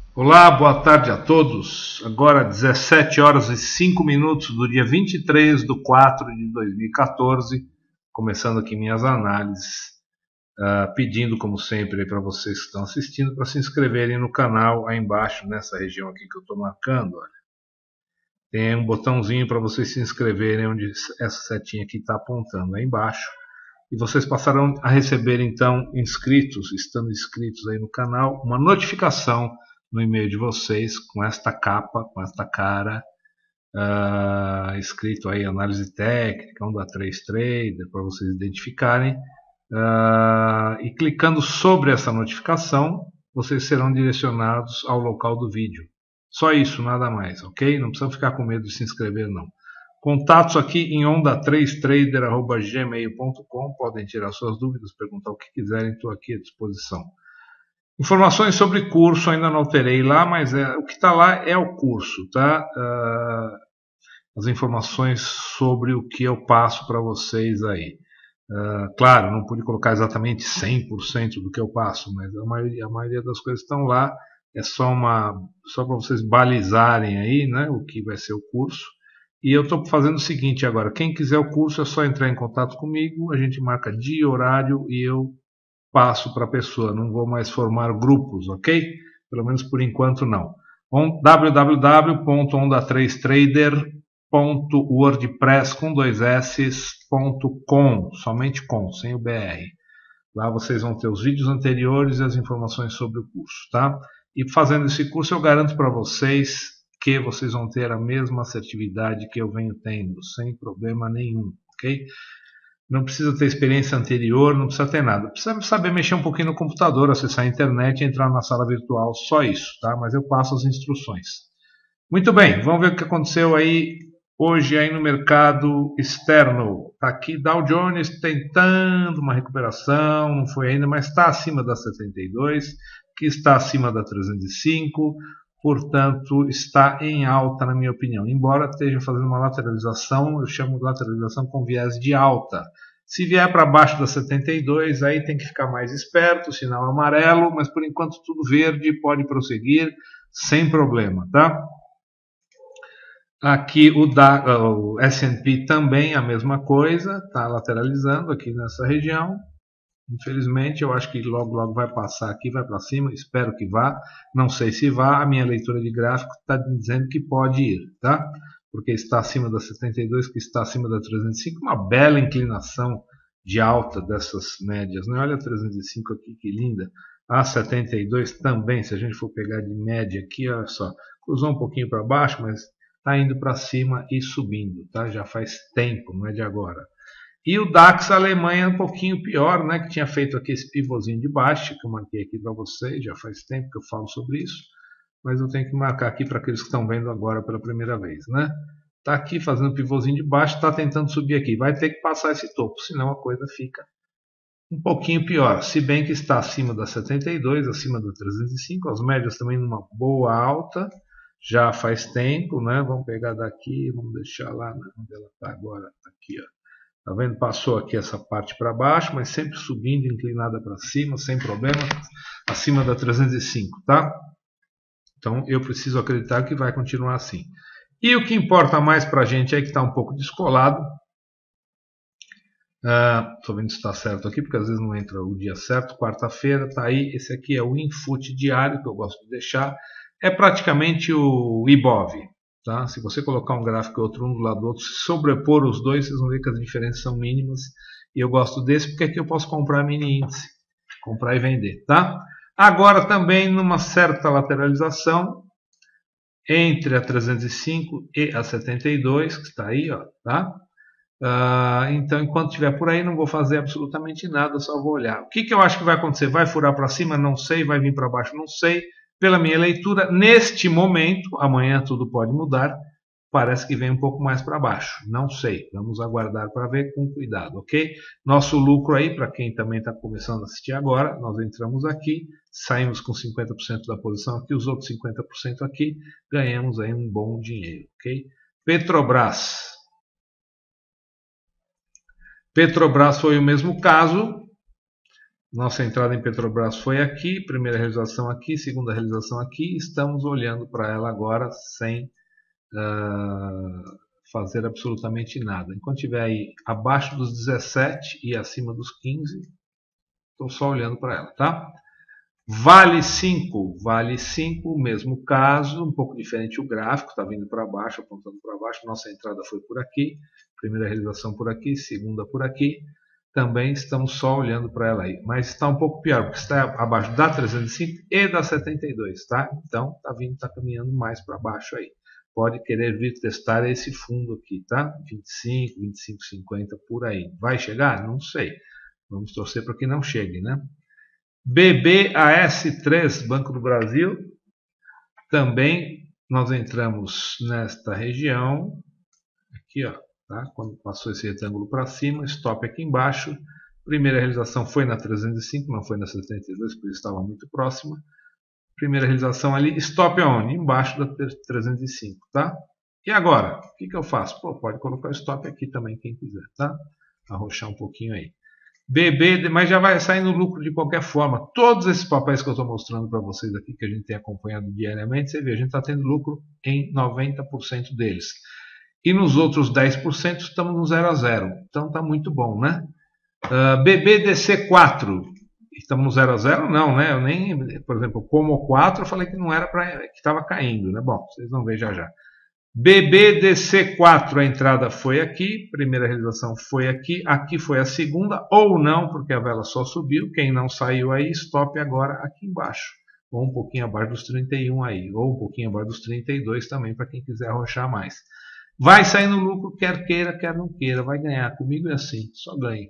Olá, boa tarde a todos. Agora 17 horas e 5 minutos do dia 23 de 4 de 2014, começando aqui minhas análises, pedindo como sempre para vocês que estão assistindo para se inscreverem no canal aí embaixo, nessa região aqui que eu estou marcando. Olha. Tem um botãozinho para vocês se inscreverem onde essa setinha aqui está apontando aí embaixo. E vocês passarão a receber então estando inscritos aí no canal, uma notificação no e-mail de vocês com esta capa, com esta cara, escrito aí análise técnica, onda 3 trader, para vocês identificarem. E clicando sobre essa notificação, vocês serão direcionados ao local do vídeo. Só isso, nada mais, ok? Não precisam ficar com medo de se inscrever, não. Contatos aqui em onda3trader@gmail.com. Podem tirar suas dúvidas, perguntar o que quiserem, estou aqui à disposição. Informações sobre curso, ainda não alterei lá, mas o que está lá é o curso, tá? As informações sobre o que eu passo para vocês aí. Claro, não pude colocar exatamente 100% do que eu passo, mas a maioria das coisas estão lá. É só para vocês balizarem aí, né, o que vai ser o curso. E eu estou fazendo o seguinte agora, quem quiser o curso é só entrar em contato comigo, a gente marca dia, horário e eu passo para a pessoa, não vou mais formar grupos, ok? Pelo menos por enquanto não. www.onda3trader.wordpress.com, somente com, sem o BR. Lá vocês vão ter os vídeos anteriores e as informações sobre o curso, tá? E fazendo esse curso eu garanto para vocês que vocês vão ter a mesma assertividade que eu venho tendo, sem problema nenhum, ok? Não precisa ter experiência anterior, não precisa ter nada. Precisa saber mexer um pouquinho no computador, acessar a internet e entrar na sala virtual, só isso, tá? Mas eu passo as instruções. Muito bem, vamos ver o que aconteceu aí hoje aí no mercado externo. Tá aqui Dow Jones tentando uma recuperação, não foi ainda, mas está acima da 72, que está acima da 305, portanto está em alta na minha opinião. Embora esteja fazendo uma lateralização, eu chamo de lateralização com viés de alta. Se vier para baixo da 72, aí tem que ficar mais esperto, sinal amarelo, mas por enquanto tudo verde, pode prosseguir sem problema, tá? Aqui o S&P também a mesma coisa, está lateralizando aqui nessa região. Infelizmente, eu acho que logo vai passar aqui, vai para cima, espero que vá. Não sei se vá, a minha leitura de gráfico está dizendo que pode ir, tá? Porque está acima da 72, que está acima da 305, uma bela inclinação de alta dessas médias, né? Olha a 305 aqui, que linda. A 72 também, se a gente for pegar de média aqui, olha só, cruzou um pouquinho para baixo, mas está indo para cima e subindo, tá? Já faz tempo, não é de agora. E o DAX Alemanha um pouquinho pior, né? Que tinha feito aqui esse pivôzinho de baixo, que eu marquei aqui para vocês, já faz tempo que eu falo sobre isso, mas eu tenho que marcar aqui para aqueles que estão vendo agora pela primeira vez, né? Está aqui fazendo pivôzinho de baixo, está tentando subir aqui, vai ter que passar esse topo, senão a coisa fica um pouquinho pior, se bem que está acima da 72, acima da 305, as médias também numa boa alta, já faz tempo, né? Vamos pegar daqui, vamos deixar lá onde ela está agora, aqui, ó. Tá vendo? Passou aqui essa parte para baixo, mas sempre subindo, inclinada para cima, sem problema, acima da 305, tá? Então eu preciso acreditar que vai continuar assim. E o que importa mais para a gente é que está um pouco descolado. Estou vendo se está certo aqui, porque às vezes não entra o dia certo. Quarta-feira está aí. Esse aqui é o Infut diário, que eu gosto de deixar. É praticamente o IBOV. Tá? Se você colocar um gráfico e outro um do lado do outro, se sobrepor os dois, vocês vão ver que as diferenças são mínimas. E eu gosto desse porque aqui eu posso comprar mini índice, comprar e vender. Tá? Agora também numa certa lateralização entre a 305 e a 72, que está aí, ó, tá? Então, enquanto estiver por aí, não vou fazer absolutamente nada, só vou olhar. O que eu acho que vai acontecer? Vai furar para cima? Não sei. Vai vir para baixo? Não sei. Pela minha leitura, neste momento, amanhã tudo pode mudar, parece que vem um pouco mais para baixo. Não sei. Vamos aguardar para ver com cuidado, ok? Nosso lucro aí, para quem também está começando a assistir agora, nós entramos aqui, saímos com 50% da posição aqui, os outros 50% aqui, ganhamos aí um bom dinheiro, ok? Petrobras. Petrobras foi o mesmo caso, Nossa entrada em Petrobras foi aqui, primeira realização aqui, segunda realização aqui. Estamos olhando para ela agora sem fazer absolutamente nada. Enquanto estiver aí abaixo dos 17 e acima dos 15, estou só olhando para ela, tá? Vale 5, mesmo caso, um pouco diferente o gráfico, está vindo para baixo, apontando para baixo. Nossa entrada foi por aqui, primeira realização por aqui, segunda por aqui. Também estamos só olhando para ela aí, mas está um pouco pior, porque está abaixo da 305 e da 72, tá? Então está caminhando mais para baixo aí. Pode querer vir testar esse fundo aqui, tá? 25, 25,50 por aí. Vai chegar? Não sei. Vamos torcer para que não chegue, né? BBAS3, Banco do Brasil, também nós entramos nesta região, aqui ó, tá? Quando passou esse retângulo para cima, stop aqui embaixo, primeira realização foi na 305, não foi na 72, porque estava muito próxima, primeira realização ali, stop aonde? Embaixo da 305, tá? E agora, o que eu faço? Pô, pode colocar o stop aqui também, quem quiser, tá? Arrochar um pouquinho aí. BB, mas já vai sair no lucro de qualquer forma. Todos esses papéis que eu estou mostrando para vocês aqui, que a gente tem acompanhado diariamente, você vê, a gente está tendo lucro em 90% deles. E nos outros 10% estamos no 0 a 0. Então está muito bom, né? BBDC4, estamos no 0 a 0? Não, né? Eu nem, por exemplo, Pomo 4, eu falei que não era para que estava caindo, né? Bom, vocês vão ver já já. BBDC4, a entrada foi aqui, primeira realização foi aqui, aqui foi a segunda, ou não, porque a vela só subiu, quem não saiu aí, stop agora aqui embaixo, ou um pouquinho abaixo dos 31 aí, ou um pouquinho abaixo dos 32 também, para quem quiser arrochar mais. Vai sair no lucro, quer queira, quer não queira, vai ganhar, comigo é assim, só ganha.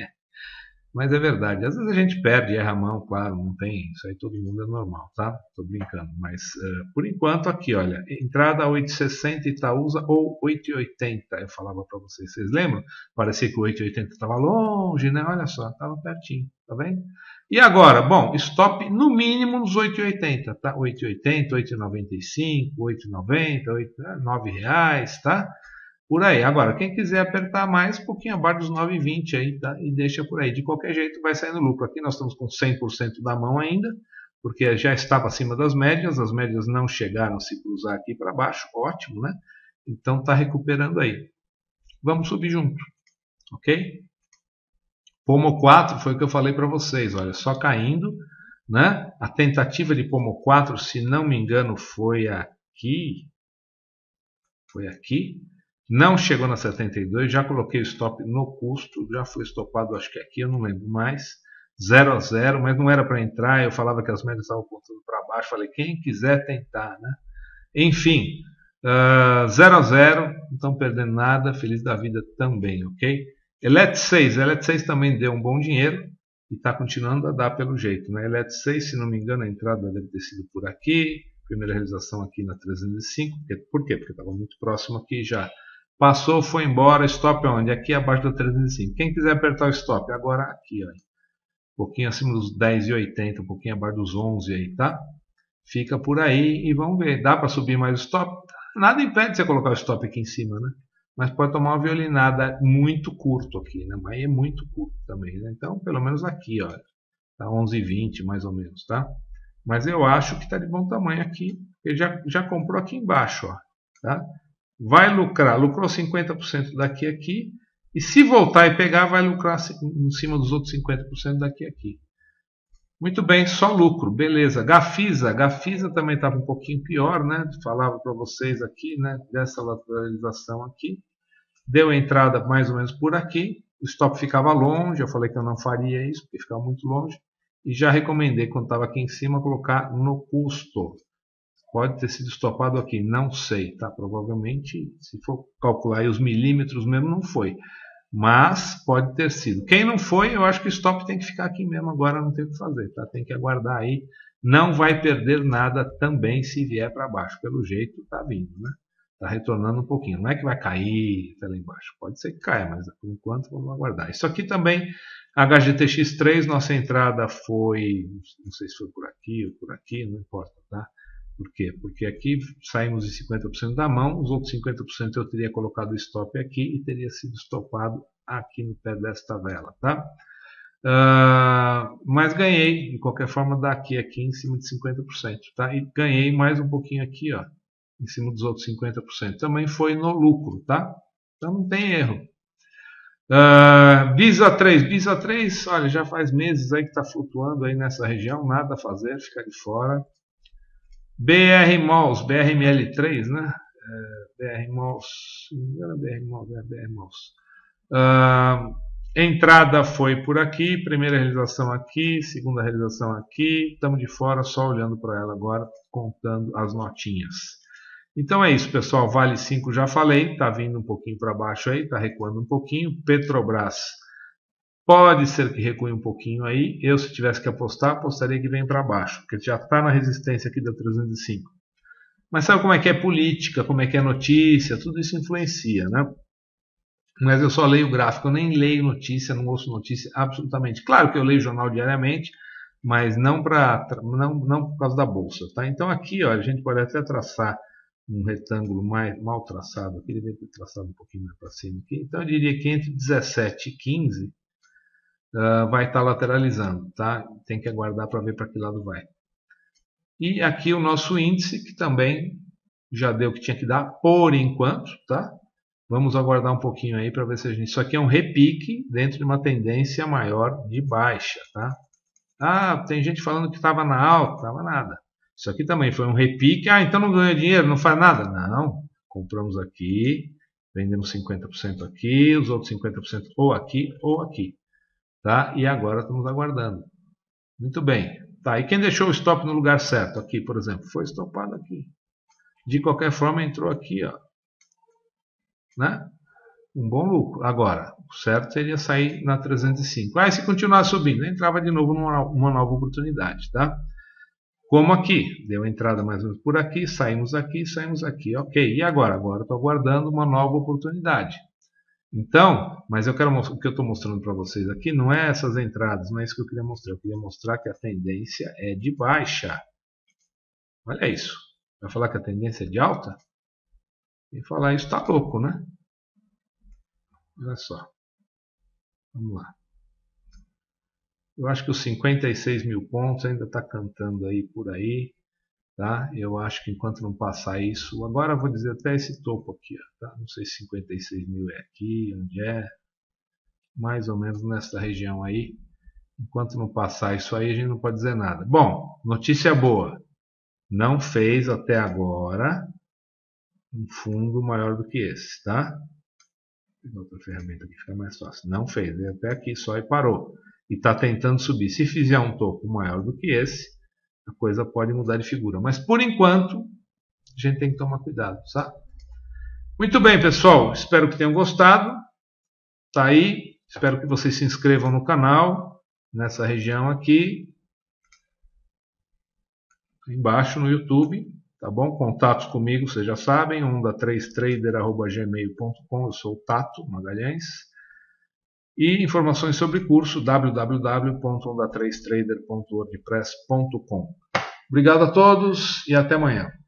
Mas é verdade, às vezes a gente perde, erra a mão, claro, não tem, isso aí todo mundo é normal, tá? Tô brincando, mas por enquanto aqui, olha, entrada 8,60 Itaúsa ou 8,80, eu falava para vocês, vocês lembram? Parecia que o 8,80 estava longe, né? Olha só, estava pertinho, tá vendo? E agora, bom, stop no mínimo nos 8,80, tá? 8,80, 8,95, 8,90, R$9, tá? Por aí. Agora, quem quiser apertar mais, um pouquinho abaixo dos 9,20 aí, tá? E deixa por aí. De qualquer jeito, vai sair no lucro. Aqui nós estamos com 100% da mão ainda, porque já estava acima das médias. As médias não chegaram a se cruzar aqui para baixo. Ótimo, né? Então, está recuperando aí. Vamos subir junto, ok? Pomo 4 foi o que eu falei para vocês. Olha, só caindo, né? A tentativa de Pomo 4, se não me engano, foi aqui. Foi aqui. Não chegou na 72, já coloquei o stop no custo, já foi estopado, acho que aqui, eu não lembro mais. 0 a 0, mas não era para entrar, eu falava que as médias estavam apontando para baixo, falei, quem quiser tentar, né? Enfim, 0 a 0, não estão perdendo nada, feliz da vida também, ok? Elet 6 também deu um bom dinheiro e está continuando a dar pelo jeito, né? Elet 6, se não me engano, a entrada deve ter sido por aqui, primeira realização aqui na 305, por quê? Porque estava muito próximo aqui já. Passou, foi embora, stop onde? Aqui abaixo da 305. Quem quiser apertar o stop, agora aqui, ó. Um pouquinho acima dos 10,80, um pouquinho abaixo dos 11 aí, tá? Fica por aí e vamos ver. Dá para subir mais o stop? Nada impede você colocar o stop aqui em cima, né? Mas pode tomar uma violinada muito curto aqui, né? Mas é muito curto também, né? Então, pelo menos aqui, ó. Tá 11,20 mais ou menos, tá? Mas eu acho que está de bom tamanho aqui. Ele já comprou aqui embaixo, ó. Tá? Vai lucrar, lucrou 50% daqui a aqui, e se voltar e pegar, vai lucrar em cima dos outros 50% daqui a aqui. Muito bem, só lucro, beleza. Gafisa também estava um pouquinho pior, né? Falava para vocês aqui, né? Dessa lateralização aqui. Deu entrada mais ou menos por aqui. O stop ficava longe, eu falei que eu não faria isso, porque ficava muito longe. E já recomendei, quando estava aqui em cima, colocar no custo. Pode ter sido estopado aqui, não sei, tá? Provavelmente, se for calcular aí os milímetros mesmo, não foi. Mas pode ter sido. Quem não foi, eu acho que o stop tem que ficar aqui mesmo agora, não tem o que fazer, tá? Tem que aguardar aí. Não vai perder nada também se vier para baixo. Pelo jeito, tá vindo, né? Tá retornando um pouquinho. Não é que vai cair até lá embaixo. Pode ser que caia, mas por enquanto vamos aguardar. Isso aqui também, HGTX3, nossa entrada foi, não sei se foi por aqui, não importa, tá? Por quê? Porque aqui saímos de 50% da mão, os outros 50% eu teria colocado o stop aqui e teria sido estopado aqui no pé desta vela, tá? Mas ganhei, de qualquer forma, daqui aqui em cima de 50%. Tá? E ganhei mais um pouquinho aqui, ó, em cima dos outros 50%. Também foi no lucro, tá? Então não tem erro. Visa 3, olha, já faz meses aí que está flutuando aí nessa região, nada a fazer, fica de fora. BR Malls, BRML3, né? BR Malls, não era BR Malls, é BR Malls. Entrada foi por aqui, primeira realização aqui, segunda realização aqui, estamos de fora só olhando para ela agora, contando as notinhas. Então é isso, pessoal. Vale 5 já falei, está vindo um pouquinho para baixo aí, está recuando um pouquinho. Petrobras pode ser que recue um pouquinho aí. Eu, se tivesse que apostar, apostaria que vem para baixo, porque já está na resistência aqui da 305. Mas sabe como é que é política, como é que é notícia, tudo isso influencia, né? Mas eu só leio gráfico, eu nem leio notícia, não ouço notícia absolutamente. Claro que eu leio jornal diariamente, mas não por causa da bolsa, tá? Então aqui, ó, a gente pode até traçar um retângulo mal traçado aqui, ele deve ter traçado um pouquinho mais para cima aqui. Então eu diria que entre 17 e 15 vai estar lateralizando, tá? Tem que aguardar para ver para que lado vai. E aqui o nosso índice, que também já deu o que tinha que dar por enquanto, tá? Vamos aguardar um pouquinho aí para ver se a gente... Isso aqui é um repique dentro de uma tendência maior de baixa, tá? Tem gente falando que estava na alta, estava nada. Isso aqui também foi um repique. Então não ganha dinheiro, não faz nada. Não, compramos aqui, vendemos 50% aqui, os outros 50% ou aqui ou aqui. Tá? E agora estamos aguardando. Muito bem. Tá, e quem deixou o stop no lugar certo? Aqui, por exemplo, foi estopado aqui. De qualquer forma, entrou aqui, ó. Né? Um bom lucro. Agora, o certo seria sair na 305. Se continuar subindo, entrava de novo numa nova oportunidade, tá? Como aqui, deu entrada mais ou menos por aqui, saímos aqui, ok. E agora? Agora estou aguardando uma nova oportunidade. Então, mas o que eu estou mostrando para vocês aqui não é essas entradas, não é isso que eu queria mostrar. Eu queria mostrar que a tendência é de baixa. Olha isso. Vai falar que a tendência é de alta? E falar isso está louco, né? Olha só. Vamos lá. Eu acho que os 56 mil pontos ainda está cantando aí por aí. Tá? Eu acho que enquanto não passar isso, agora eu vou dizer até esse topo aqui. Tá? Não sei se 56 mil é aqui, onde é. Mais ou menos nessa região aí. Enquanto não passar isso aí, a gente não pode dizer nada. Bom, notícia boa. Não fez até agora um fundo maior do que esse, tá? Vou pegar outra ferramenta aqui, fica mais fácil. Não fez, veio até aqui só e parou. E está tentando subir. Se fizer um topo maior do que esse, a coisa pode mudar de figura. Mas por enquanto, a gente tem que tomar cuidado, tá? Muito bem, pessoal. Espero que tenham gostado. Tá aí. Espero que vocês se inscrevam no canal, nessa região aqui. Embaixo no YouTube. Tá bom? Contatos comigo, vocês já sabem, onda3trader@gmail.com. Eu sou o Tato Magalhães. E informações sobre curso www.onda3trader.wordpress.com. Obrigado a todos e até amanhã.